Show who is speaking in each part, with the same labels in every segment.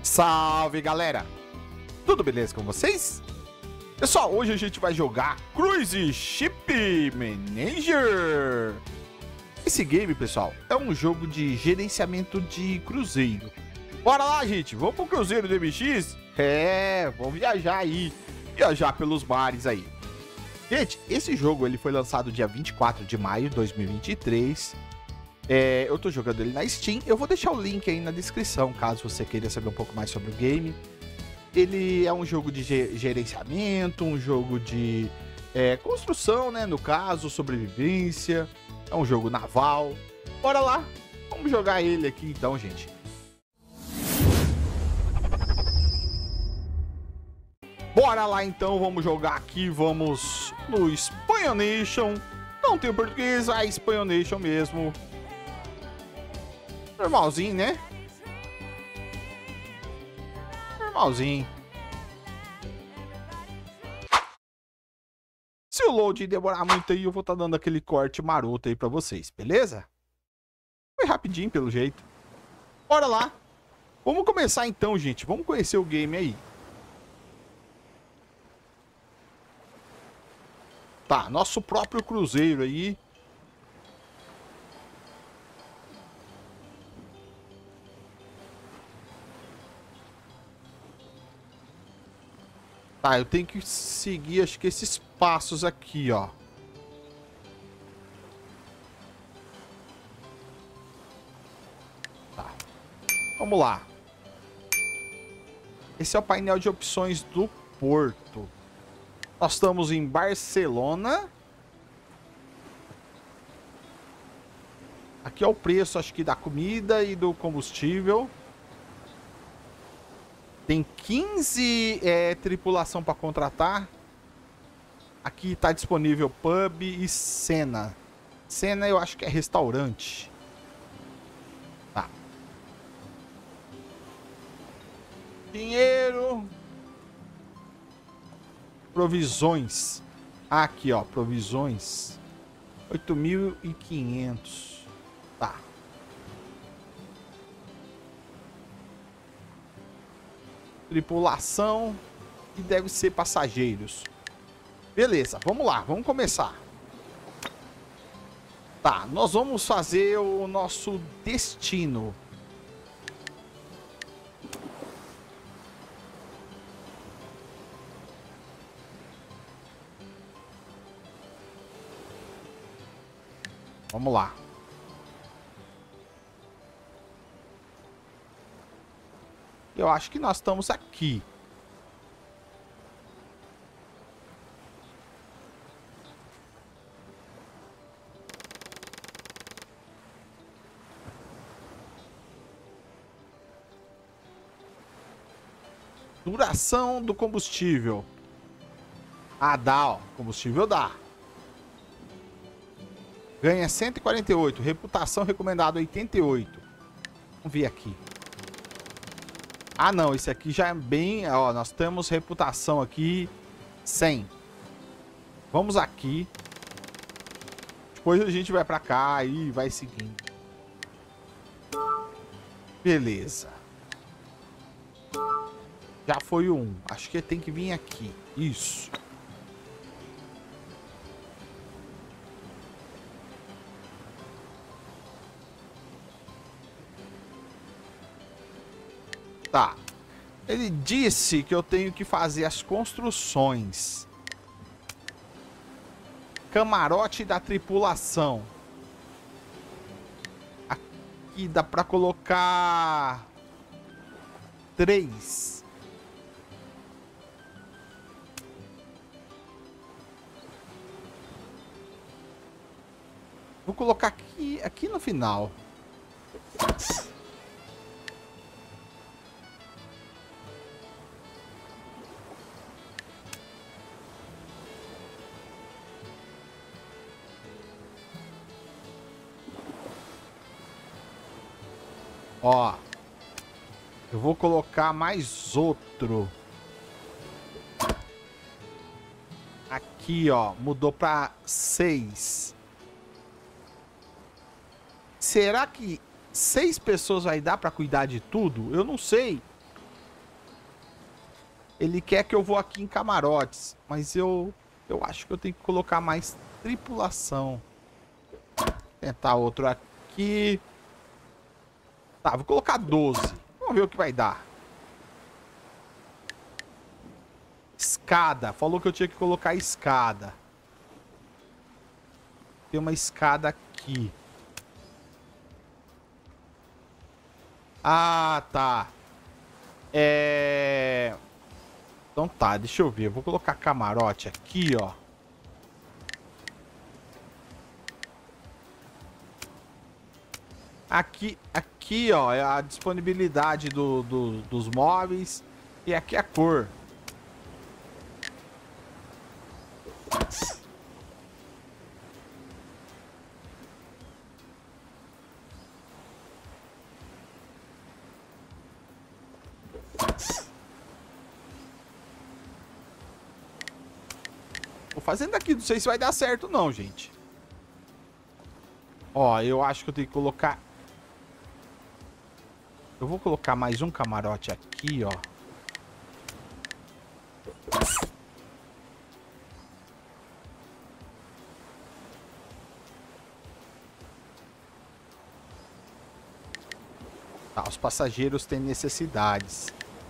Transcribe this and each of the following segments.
Speaker 1: Salve, galera! Tudo beleza com vocês? Pessoal, hoje a gente vai jogar Cruise Ship Manager. Esse game, pessoal, é um jogo de gerenciamento de cruzeiro. Bora lá, gente! Vamos pro cruzeiro do MX? Vamos viajar aí. Viajar pelos mares aí. Gente, esse jogo ele foi lançado dia 24 de maio de 2023. Eu tô jogando ele na Steam. Eu vou deixar o link aí na descrição, caso você queira saber um pouco mais sobre o game. Ele é um jogo de gerenciamento, um jogo de construção, né? No caso, sobrevivência. É um jogo naval. Bora lá, vamos jogar ele aqui então, gente. Bora lá então, vamos jogar aqui, vamos no Espanhonation. Não tem português, a Espanhonation mesmo. Normalzinho, né? Normalzinho. Se o load demorar muito aí, eu vou estar dando aquele corte maroto aí pra vocês, beleza? Foi rapidinho, pelo jeito. Bora lá. Vamos começar então, gente. Vamos conhecer o game aí. Tá, nosso próprio cruzeiro aí. Tá, eu tenho que seguir, acho que esses passos aqui, ó. Tá. Vamos lá. Esse é o painel de opções do porto. Nós estamos em Barcelona. Aqui é o preço, acho que da comida e do combustível. Tem 15 tripulação para contratar. Aqui está disponível pub e cena. Cena eu acho que é restaurante. Tá. Dinheiro. Provisões. Aqui, ó, provisões. 8.500. Tá. Tripulação. E deve ser passageiros. Beleza, vamos lá, vamos começar. Tá, nós vamos fazer o nosso destino. Vamos lá. Eu acho que nós estamos aqui. Duração do combustível. Ah, dá, ó. Combustível dá. Ganha 148. Reputação recomendada 88. Vamos ver aqui. Ah, não. Esse aqui já é bem... Ó, nós temos reputação aqui 100. Vamos aqui. Depois a gente vai pra cá e vai seguindo. Beleza. Já foi um. Acho que tem que vir aqui. Isso. Tá. Ele disse que eu tenho que fazer as construções. Camarote da tripulação. Aqui dá pra colocar 3. Vou colocar aqui no final. Ó. Eu vou colocar mais outro. Aqui, ó. Mudou pra 6. Será que 6 pessoas vai dar pra cuidar de tudo? Eu não sei. Ele quer que eu vou aqui em camarotes, mas eu acho que eu tenho que colocar mais tripulação. Tentar outro aqui. Tá, vou colocar 12. Vamos ver o que vai dar. Escada. Falou que eu tinha que colocar escada. Tem uma escada aqui. Ah, tá. Então tá, deixa eu ver. Eu vou colocar camarote aqui, ó. Aqui, ó, é a disponibilidade dos móveis. E aqui a cor. Tô fazendo aqui, não sei se vai dar certo não, gente. Ó, eu acho que eu tenho que colocar... Eu vou colocar mais um camarote aqui, ó. Tá, os passageiros têm necessidades.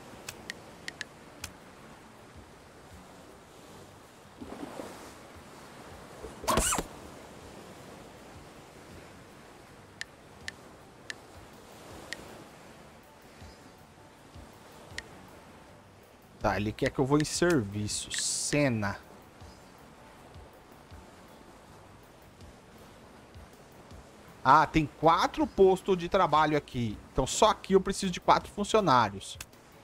Speaker 1: Tá, ele quer que eu vou em serviço. Cena. Ah, tem 4 postos de trabalho aqui. Então só aqui eu preciso de 4 funcionários.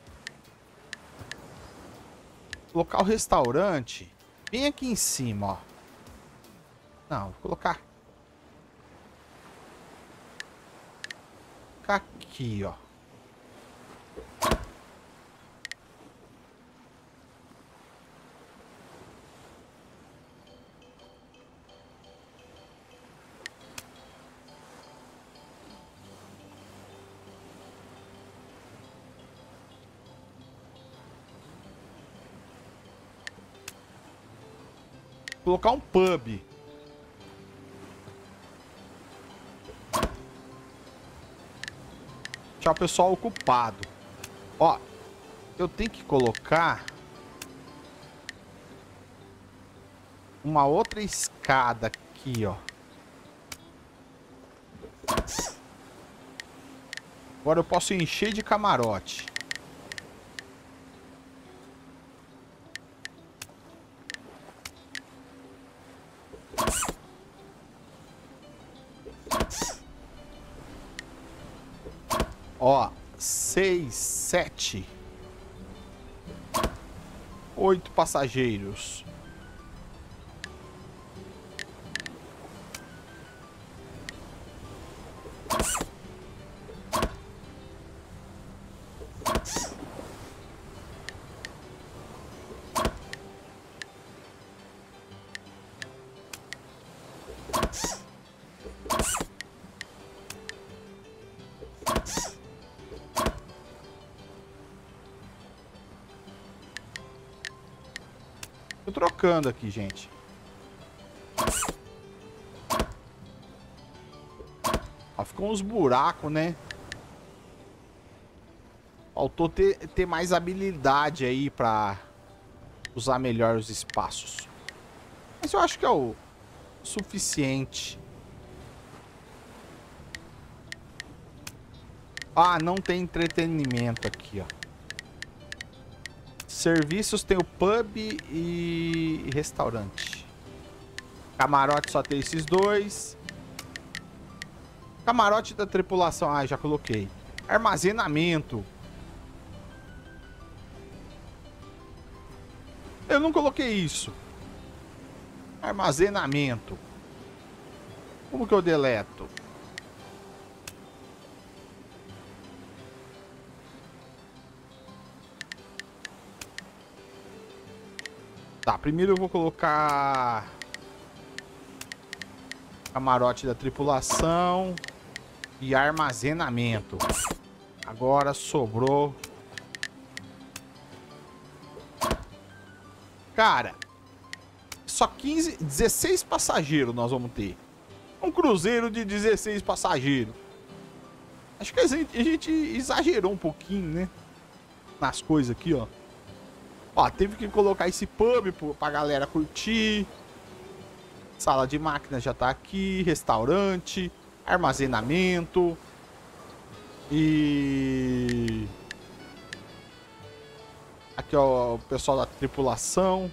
Speaker 1: Colocar o restaurante bem aqui em cima, ó. Não, vou colocar aqui, ó. Colocar um pub. Deixar o pessoal ocupado. Ó, eu tenho que colocar uma outra escada aqui, ó. Agora eu posso encher de camarote. Ó, 6, 7, 8 passageiros. Tô trocando aqui, gente. Ó, ficou uns buracos, né? Faltou ter mais habilidade aí pra usar melhor os espaços. Mas eu acho que é o suficiente. Ah, não tem entretenimento aqui, ó. Serviços tem o pub e restaurante. Camarote só tem esses dois. Camarote da tripulação. Ah, já coloquei. Armazenamento. Eu não coloquei isso. Armazenamento. Como que eu deleto? Tá, primeiro eu vou colocar camarote da tripulação e armazenamento. Agora sobrou Cara, só 16 passageiros nós vamos ter. Um cruzeiro de 16 passageiros. Acho que a gente exagerou um pouquinho, né? Nas coisas aqui, ó. Ó, teve que colocar esse pub pra galera curtir. Sala de máquina já tá aqui. Restaurante. Armazenamento. E... aqui, ó, o pessoal da tripulação.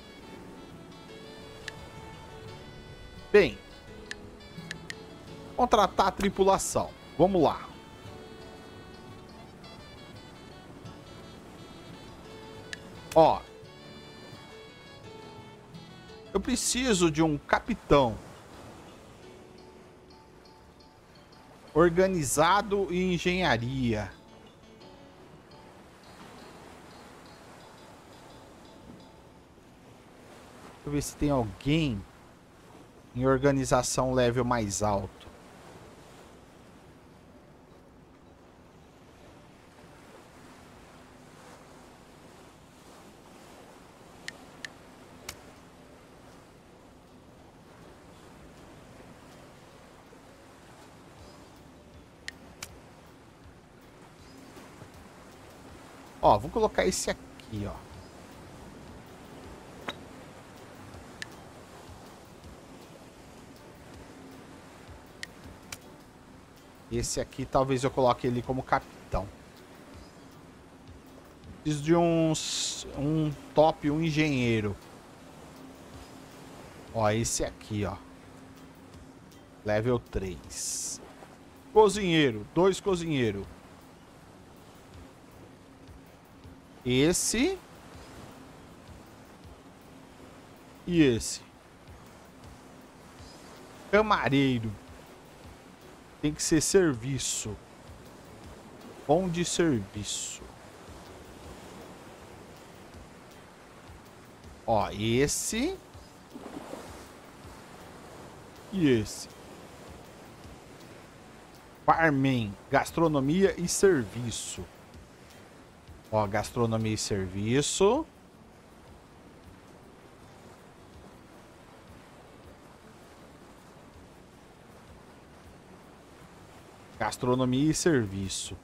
Speaker 1: Bem, contratar a tripulação. Vamos lá. Ó, eu preciso de um capitão organizado em engenharia. Deixa eu ver se tem alguém em organização level mais alto. Ó, vou colocar esse aqui, ó. Esse aqui, talvez eu coloque ele como capitão. Preciso de um top, um engenheiro. Ó, esse aqui, ó. Level 3. Cozinheiro, 2 cozinheiros. Esse. E esse. Camareiro. Tem que ser serviço. Bom de serviço. Ó, esse. E esse. Barman, gastronomia e serviço. Ó, gastronomia e serviço. Gastronomia e serviço.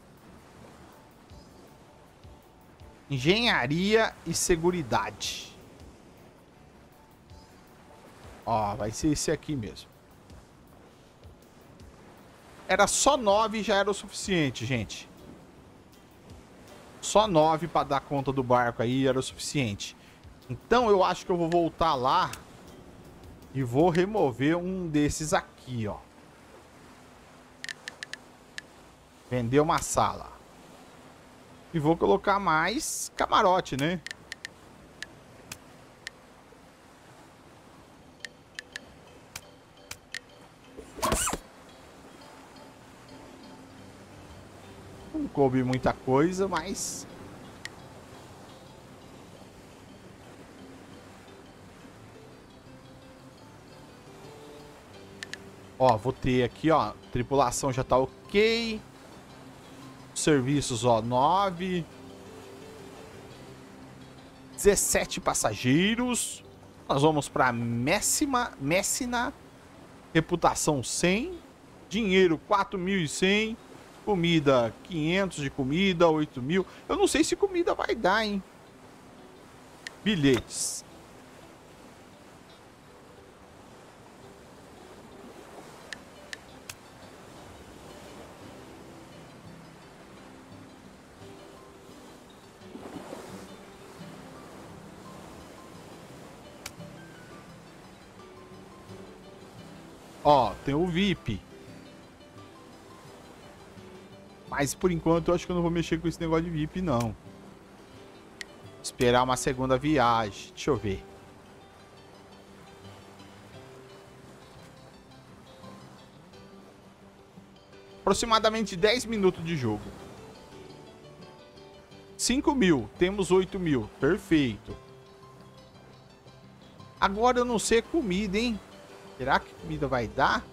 Speaker 1: Engenharia e seguridade. Ó, vai ser esse aqui mesmo. Era só 9 e já era o suficiente, gente. Só 9 para dar conta do barco aí era o suficiente. Então eu acho que eu vou voltar lá e vou remover um desses aqui, ó. Vender uma sala. E vou colocar mais camarote, né? Não coube muita coisa, mas... ó, vou ter aqui, ó. Tripulação já tá ok. Serviços, ó, 9. 17 passageiros. Nós vamos pra Messina. Reputação 100. Dinheiro 4.100. Comida 500 de comida, 8.000. Eu não sei se comida vai dar, hein. Bilhetes. Ó, tem o VIP. Mas por enquanto eu acho que eu não vou mexer com esse negócio de VIP, não. Esperar uma segunda viagem. Deixa eu ver. Aproximadamente 10 minutos de jogo. 5.000. Temos 8.000. Perfeito. Agora eu não sei a comida, hein? Será que comida vai dar?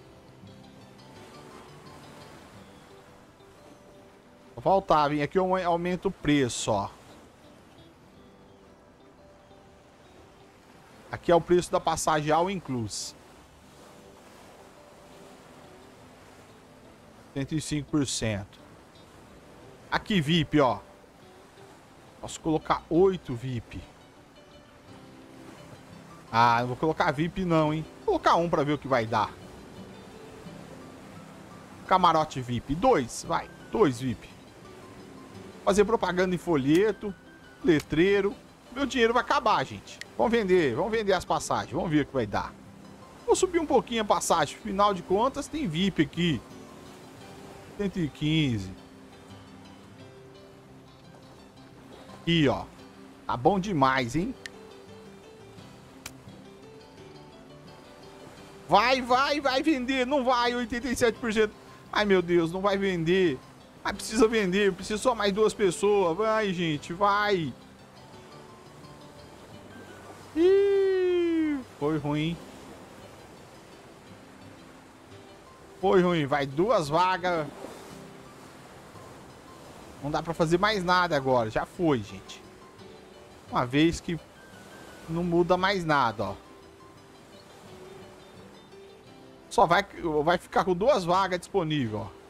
Speaker 1: Vou voltar, vem aqui eu aumento o preço, ó. Aqui é o preço da passagem all inclusive. 105%. Aqui, VIP, ó. Posso colocar 8 VIP. Ah, não vou colocar VIP não, hein. Vou colocar um pra ver o que vai dar. Camarote VIP. 2, vai. 2 VIP. Fazer propaganda em folheto. Letreiro. Meu dinheiro vai acabar, gente. Vamos vender as passagens. Vamos ver o que vai dar. Vou subir um pouquinho a passagem. Final de contas, tem VIP aqui. 115. Aqui, ó. Tá bom demais, hein? Vai vender. Não vai, 87%. Ai, meu Deus, não vai vender. Mas precisa vender. Precisa só mais 2 pessoas. Vai, gente, vai. Ih, foi ruim. Foi ruim. Vai 2 vagas. Não dá pra fazer mais nada agora. Já foi, gente. Uma vez que não muda mais nada, ó. Só vai ficar com 2 vagas disponíveis, ó.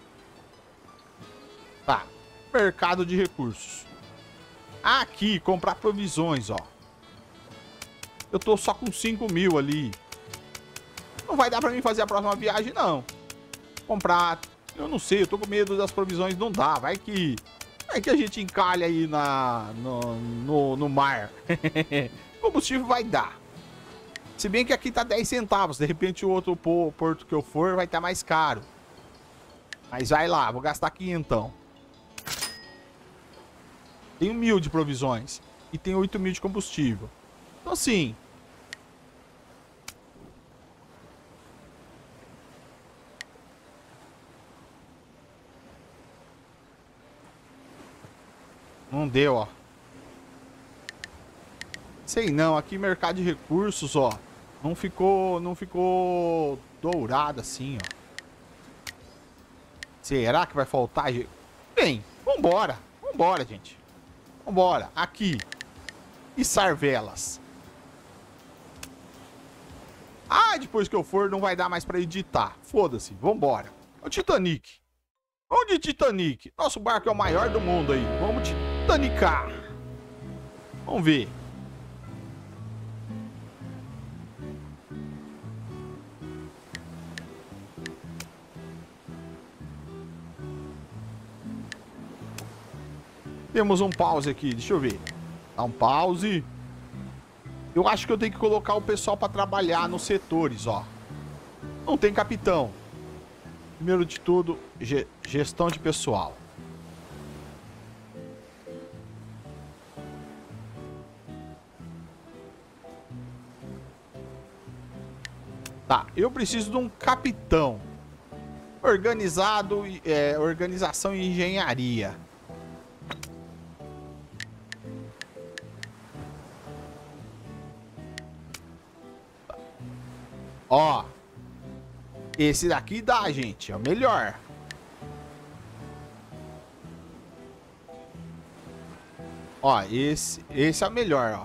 Speaker 1: Tá. Mercado de recursos. Aqui, comprar provisões, ó. Eu tô só com 5 mil ali. Não vai dar pra mim fazer a próxima viagem, não. Comprar... Eu não sei, eu tô com medo das provisões, não dá. Vai que a gente encalha aí no mar. Combustível vai dar. Se bem que aqui tá 10 centavos. De repente o outro porto que eu for vai estar mais caro. Mas vai lá, vou gastar aqui então. Tenho 1000 de provisões. E tenho 8 mil de combustível. Então assim... Não deu, ó. Sei não, aqui mercado de recursos, ó. Não ficou dourado assim, ó. Será que vai faltar? Bem, vambora. Vambora, gente. Vambora. Aqui. Içar velas. Ah, depois que eu for não vai dar mais pra editar. Foda-se, vambora. É o Titanic. Vamos de Titanic. Nosso barco é o maior do mundo aí. Vamos titanicar. Vamos ver. Temos um pause aqui. Deixa eu ver. Dá um pause. Eu acho que eu tenho que colocar o pessoal para trabalhar nos setores, ó. Não tem capitão. Primeiro de tudo, gestão de pessoal. Tá, eu preciso de um capitão. Organizado, organização e engenharia. Ó. Esse daqui dá, gente. É o melhor. Ó, esse é o melhor, ó.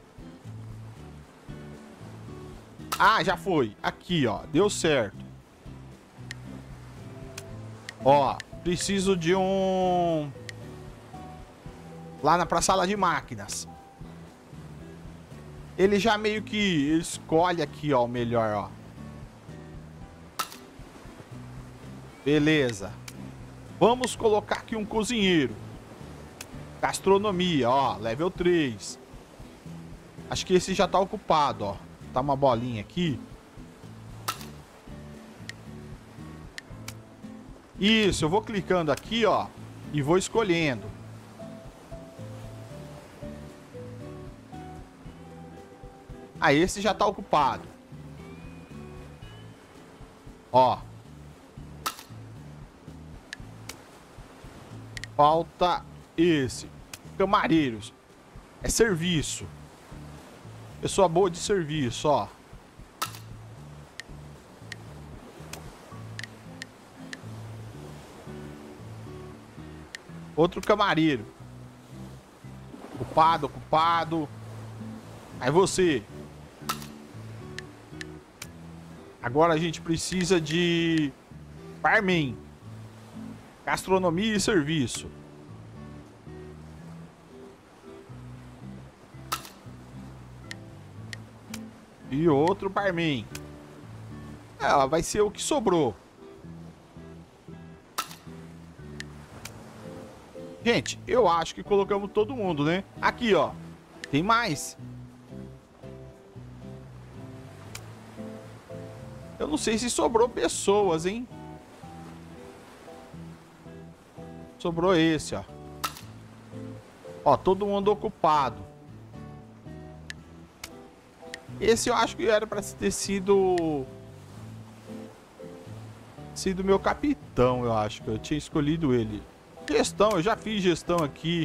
Speaker 1: Ah, já foi. Aqui, ó. Deu certo. Ó, preciso de um... Lá pra sala de máquinas. Ele já meio que escolhe aqui, ó, o melhor, ó. Beleza. Vamos colocar aqui um cozinheiro. Gastronomia, ó, level 3. Acho que esse já tá ocupado, ó. Tá uma bolinha aqui. Isso, eu vou clicando aqui, ó. E vou escolhendo. Ah, esse já tá ocupado. Ó. Falta esse. Camareiros. É serviço. Pessoa boa de serviço, ó. Outro camareiro. Ocupado. Aí você. Agora a gente precisa de barman, gastronomia e serviço. E outro barman. É, vai ser o que sobrou. Gente, eu acho que colocamos todo mundo, né? Aqui, ó. Tem mais. Eu não sei se sobrou pessoas, hein? Sobrou esse, ó. Ó, todo mundo ocupado. Esse eu acho que era pra ter sido meu capitão, eu acho que eu tinha escolhido ele. Gestão, eu já fiz gestão aqui.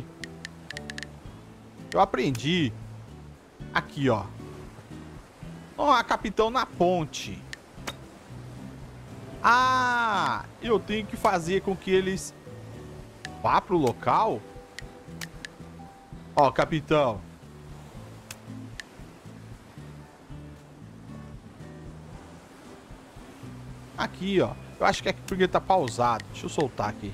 Speaker 1: Eu aprendi. Aqui, ó. Ó, capitão na ponte. Ah, eu tenho que fazer com que eles vá pro local. Ó, capitão. Aqui, ó. Eu acho que é porque tá pausado. Deixa eu soltar aqui.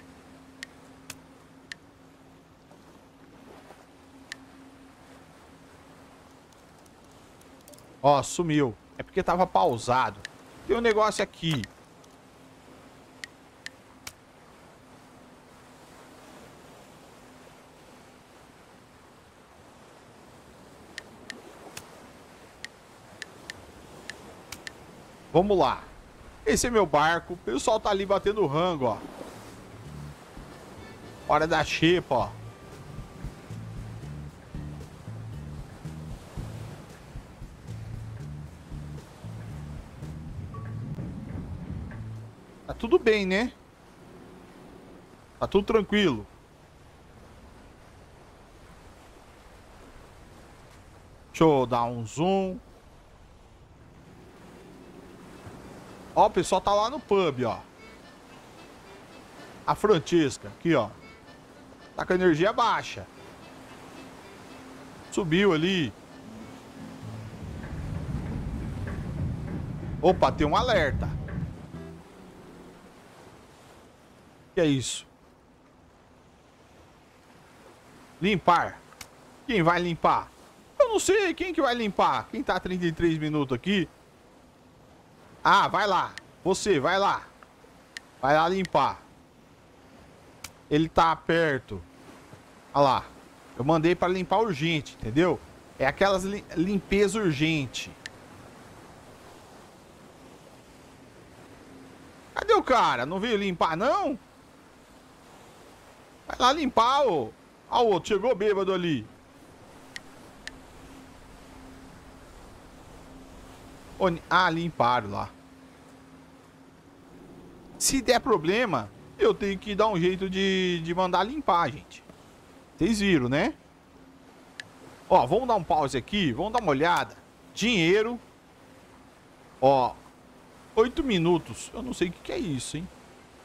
Speaker 1: Ó, sumiu. É porque tava pausado. Tem um negócio aqui. Vamos lá. Esse é meu barco. O pessoal tá ali batendo rango, ó. Hora da xepa, ó. Tá tudo bem, né? Tá tudo tranquilo. Deixa eu dar um zoom. Ó, o pessoal tá lá no pub, ó. A Francisca, aqui, ó. Tá com a energia baixa. Subiu ali. Opa, tem um alerta. Que é isso? Limpar. Quem vai limpar? Eu não sei quem que vai limpar. Quem tá 33 minutos aqui? Ah, vai lá. Você, vai lá. Vai lá limpar. Ele tá perto. Olha lá. Eu mandei pra limpar urgente, entendeu? É aquelas limpeza urgente. Cadê o cara? Não veio limpar, não? Vai lá limpar, ô. Ó, o outro chegou bêbado ali. Ah, limparam lá. Se der problema, eu tenho que dar um jeito de mandar limpar, gente. Vocês viram, né? Ó, vamos dar um pause aqui. Vamos dar uma olhada. Dinheiro. Ó, 8 minutos. Eu não sei o que é isso, hein?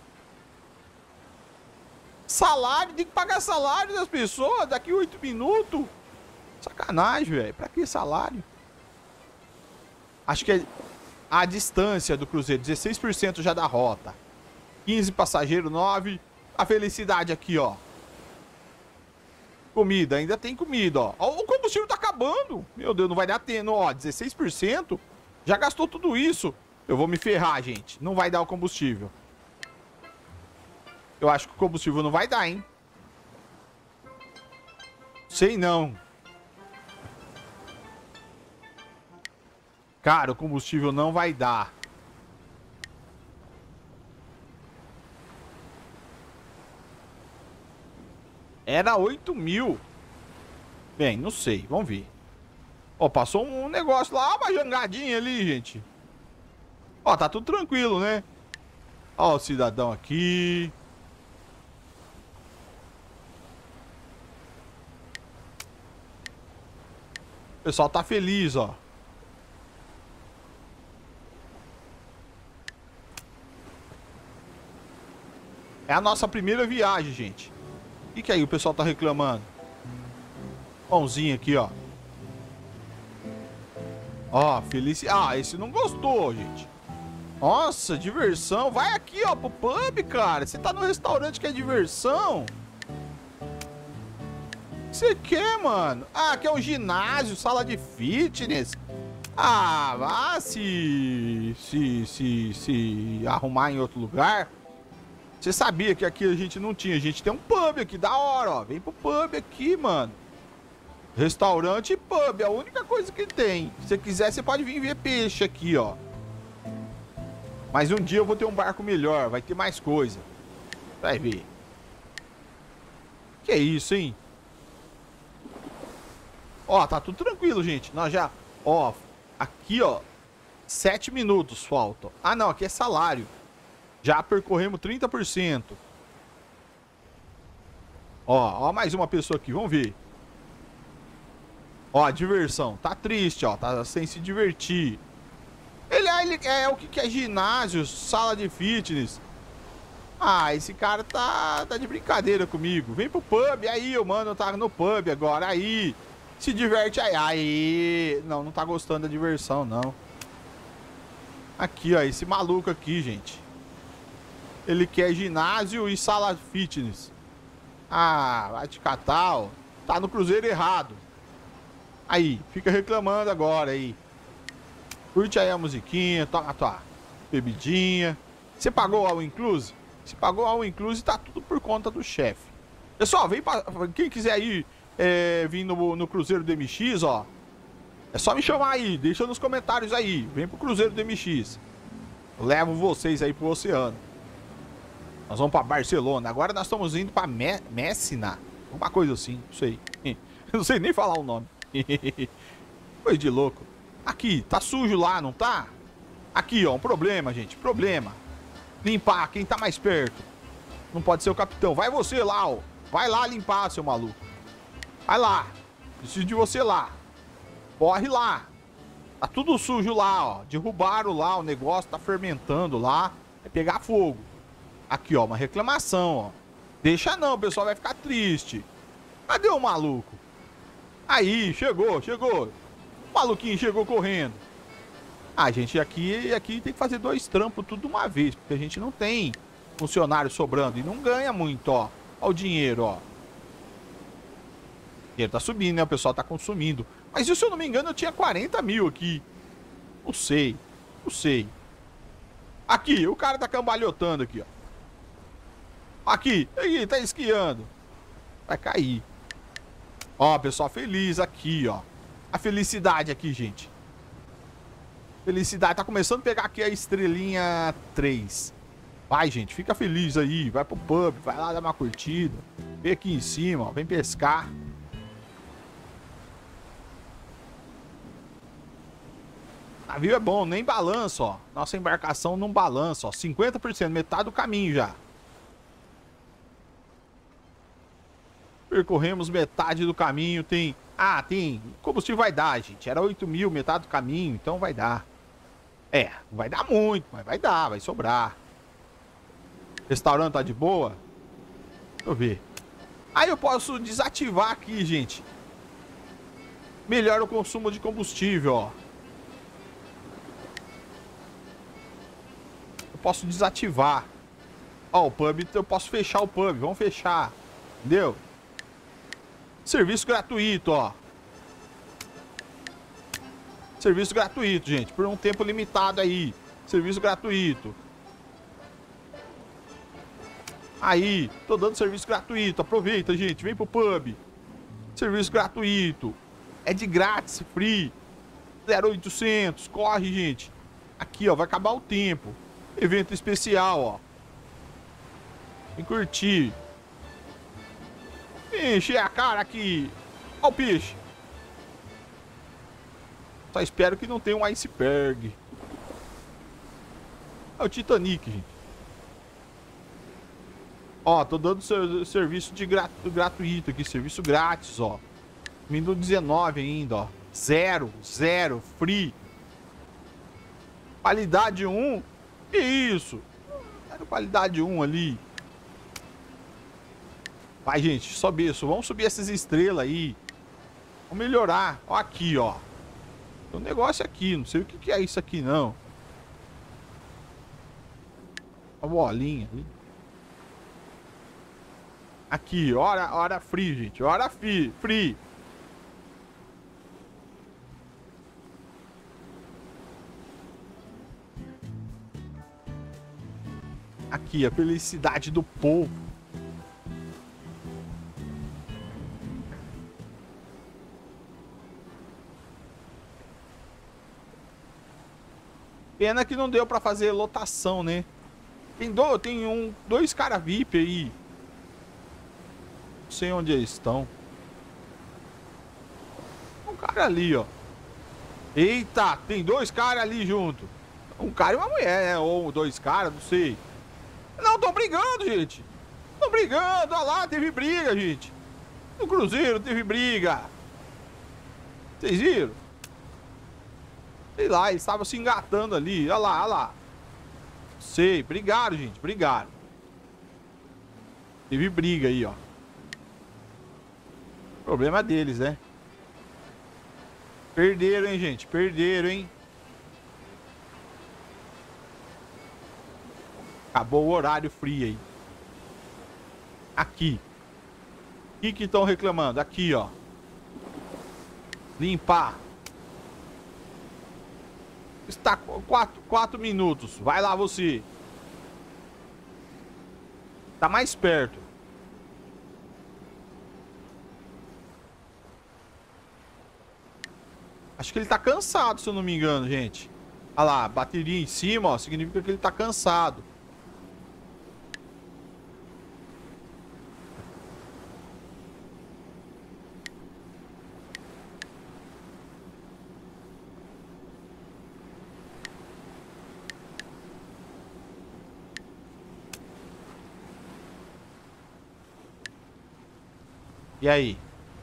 Speaker 1: Salário. Tem que pagar salário das pessoas daqui 8 minutos. Sacanagem, velho. Pra que salário? Acho que é a distância do cruzeiro. 16% já da rota. 15 passageiros, 9. A felicidade aqui, ó. Comida, ainda tem comida, ó. O combustível tá acabando. Meu Deus, não vai dar tempo, ó. 16%. Já gastou tudo isso. Eu vou me ferrar, gente. Não vai dar o combustível. Eu acho que o combustível não vai dar, hein? Sei não. Cara, o combustível não vai dar. Era 8 mil. Bem, não sei. Vamos ver. Ó, passou um negócio lá. Uma jangadinha ali, gente. Ó, tá tudo tranquilo, né? Ó, o cidadão aqui. O pessoal tá feliz, ó. É a nossa primeira viagem, gente. O que aí o pessoal tá reclamando? Pãozinho aqui, ó. Ó, feliz. Ah, esse não gostou, gente. Nossa, diversão. Vai aqui, ó, pro pub, cara. Você tá no restaurante que é diversão? O que você quer, mano? Ah, aqui é um ginásio, sala de fitness. Ah, vá se arrumar em outro lugar. Você sabia que aqui a gente não tinha. A gente tem um pub aqui, da hora, ó. Vem pro pub aqui, mano. Restaurante e pub, é a única coisa que tem. Se você quiser, você pode vir ver peixe aqui, ó. Mas um dia eu vou ter um barco melhor, vai ter mais coisa. Vai ver. Que isso, hein? Ó, tá tudo tranquilo, gente. Nós já... Ó, aqui, ó. 7 minutos faltam. Ah, não, aqui é salário. Já percorremos 30%. Ó, mais uma pessoa aqui, vamos ver. Ó, diversão. Tá triste, ó. Tá sem se divertir. Ele é o que é ginásio, sala de fitness. Ah, esse cara tá de brincadeira comigo. Vem pro pub, aí o mano tá no pub agora, aí. Se diverte aí. Aí. Não tá gostando da diversão, não. Aqui, ó, esse maluco aqui, gente. Ele quer ginásio e sala fitness. Ah, vai te catar, ó. Tá no cruzeiro errado. Aí, fica reclamando agora aí. Curte aí a musiquinha, toma a tua bebidinha. Você pagou all inclusive? Se pagou all inclusive, tá tudo por conta do chefe. Pessoal, vem pra... Quem quiser aí vir no Cruzeiro do MX, ó. É só me chamar aí, deixa nos comentários aí. Vem pro Cruzeiro do MX. Eu levo vocês aí pro oceano. Nós vamos pra Barcelona. Agora nós estamos indo pra Messina. Uma coisa assim, não sei. Não sei nem falar o nome. Coisa de louco. Aqui, tá sujo lá, não tá? Aqui, ó, um problema, gente, problema. Limpar, quem tá mais perto. Não pode ser o capitão. Vai você lá, ó. Vai lá limpar, seu maluco. Vai lá. Preciso de você lá. Corre lá. Tá tudo sujo lá, ó. Derrubaram lá, o negócio tá fermentando lá. Vai pegar fogo. Aqui, ó, uma reclamação, ó. Deixa não, o pessoal vai ficar triste. Cadê o maluco? Aí, chegou. O maluquinho chegou correndo. Ah, gente, aqui tem que fazer 2 trampos tudo de uma vez, porque a gente não tem funcionário sobrando e não ganha muito, ó. Ó o dinheiro, ó. O dinheiro tá subindo, né? O pessoal tá consumindo. Mas se eu não me engano, eu tinha 40 mil aqui. Não sei. Aqui, o cara tá cambalhotando aqui, ó. Aqui, tá esquiando. Vai cair. Ó, pessoal feliz aqui, ó. A felicidade aqui, gente. Felicidade. Tá começando a pegar aqui a estrelinha 3. Vai, gente. Fica feliz aí. Vai pro pub. Vai lá dar uma curtida. Vem aqui em cima, ó. Vem pescar. Navio é bom. Nem balança, ó. Nossa embarcação não balança, ó. 50%. Metade do caminho já. Percorremos metade do caminho. Tem combustível vai dar, gente. Era 8 mil, metade do caminho, então vai dar. Não vai dar muito, mas vai dar, vai sobrar. Restaurante tá de boa? Deixa eu ver. Aí eu posso desativar aqui, gente. Melhora o consumo de combustível, ó. Eu posso desativar. Ó, o pub, eu posso fechar o pub. Vamos fechar. Entendeu? Serviço gratuito, ó. Serviço gratuito, gente. Por um tempo limitado aí. Serviço gratuito. Aí, tô dando serviço gratuito. Aproveita, gente. Vem pro pub. Serviço gratuito. É de grátis, free. 0800. Corre, gente. Aqui, ó. Vai acabar o tempo. Evento especial, ó. Vem curtir. Enche a cara aqui. Ó o peixe. Só espero que não tenha um iceberg. É o Titanic, gente. Ó, tô dando serviço de gratuito aqui. Serviço grátis, ó. Minuto 19 ainda, ó. Zero, free. Qualidade 1. Que isso? Era qualidade 1 ali. Vai, gente, sobe isso. Vamos subir essas estrelas aí. Vamos melhorar. Ó aqui, ó. Tem um negócio aqui. Não sei o que é isso aqui, não. A bolinha ali. Aqui, hora free, gente. Hora free. Aqui, a felicidade do povo. Pena que não deu pra fazer lotação, né? Tem dois caras VIP aí. Não sei onde eles estão. Um cara ali, ó. Eita, tem dois caras ali junto. Um cara e uma mulher, né? Ou dois caras, não sei. Não, tô brigando, gente. Tô brigando, olha lá, teve briga, gente. No Cruzeiro teve briga. Vocês viram? Sei lá, eles estavam se engatando ali. Olha lá, olha lá. Sei, brigaram, gente, brigaram. Teve briga aí, ó. Problema deles, né? Perderam, hein, gente? Perderam, hein? Acabou o horário free aí. Aqui. O que estão reclamando? Aqui, ó. Limpar. Está 4 minutos. Vai lá você. Tá mais perto. Acho que ele tá cansado, se eu não me engano, gente. Olha lá, bateria em cima, ó. Significa que ele tá cansado. E aí?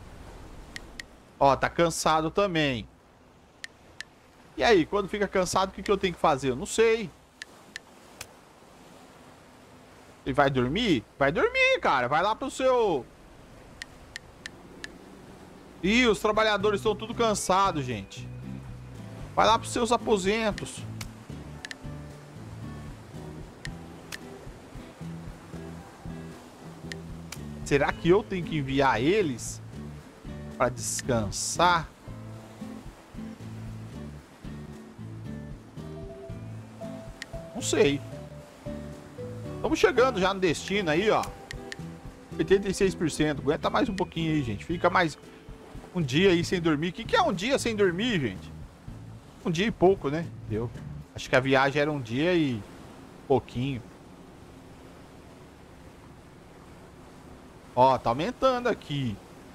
Speaker 1: Ó, tá cansado também. E aí, quando fica cansado, o que eu tenho que fazer? Eu não sei. Ele vai dormir? Vai dormir, cara. Vai lá pro seu... Ih, os trabalhadores estão tudo cansados, gente. Vai lá pros seus aposentos. Será que eu tenho que enviar eles para descansar? Não sei. Estamos chegando já no destino aí, ó. 86%. Aguenta mais um pouquinho aí, gente. Fica mais um dia aí sem dormir. O que é um dia sem dormir, gente? Um dia e pouco, né? Deu. Acho que a viagem era um dia e pouquinho. Ó, tá aumentando aqui.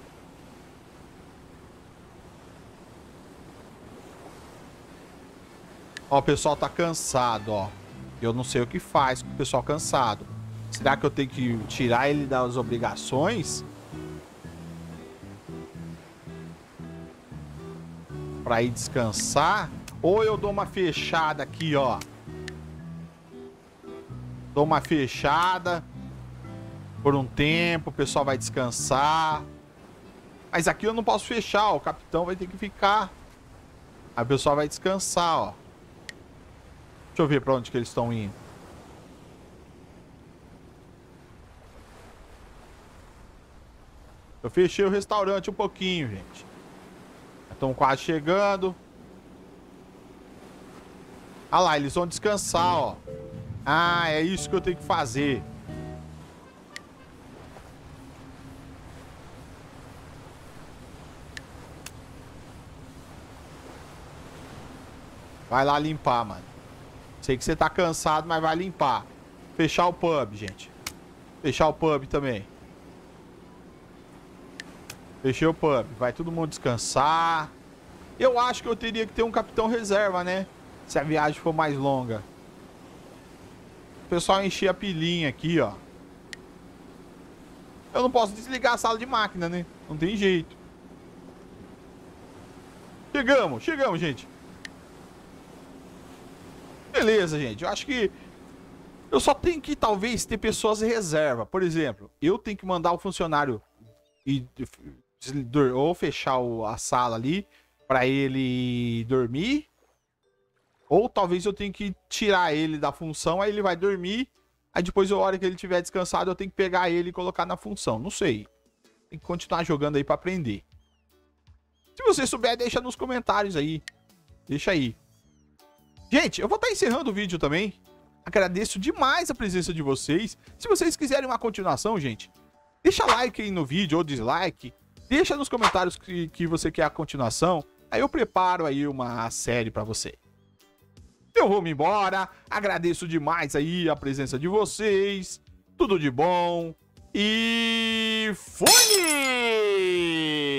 Speaker 1: Ó, o pessoal tá cansado, ó. Eu não sei o que faz com o pessoal cansado. Será que eu tenho que tirar ele das obrigações? Pra ir descansar? Ou eu dou uma fechada aqui, ó. Dou uma fechada. Por um tempo, o pessoal vai descansar. Mas aqui eu não posso fechar, ó. O capitão vai ter que ficar. Aí o pessoal vai descansar, ó. Deixa eu ver pra onde que eles estão indo. Eu fechei o restaurante um pouquinho, gente. Estão quase chegando. Ah lá, eles vão descansar, ó. Ah, é isso que eu tenho que fazer. Vai lá limpar, mano. Sei que você tá cansado, mas vai limpar. Fechar o pub, gente. Fechar o pub também. Fechei o pub. Vai todo mundo descansar. Eu acho que eu teria que ter um capitão reserva, né? Se a viagem for mais longa. O pessoal encher a pilinha aqui, ó. Eu não posso desligar a sala de máquina, né? Não tem jeito. Chegamos, gente. Beleza, gente. Eu acho que eu só tenho que, talvez, ter pessoas em reserva. Por exemplo, eu tenho que mandar o funcionário ou fechar a sala ali pra ele dormir. Ou talvez eu tenha que tirar ele da função, aí ele vai dormir Aí depois, a hora que ele tiver descansado, eu tenho que pegar ele e colocar na função. Não sei. Tem que continuar jogando aí pra aprender. Se você souber, deixa nos comentários aí. Deixa aí. Gente, eu vou estar encerrando o vídeo também. Agradeço demais a presença de vocês. Se vocês quiserem uma continuação, gente, deixa like aí no vídeo ou dislike. Deixa nos comentários que você quer a continuação. Aí eu preparo aí uma série pra você. Eu vou me embora. Agradeço demais aí a presença de vocês. Tudo de bom. E fui!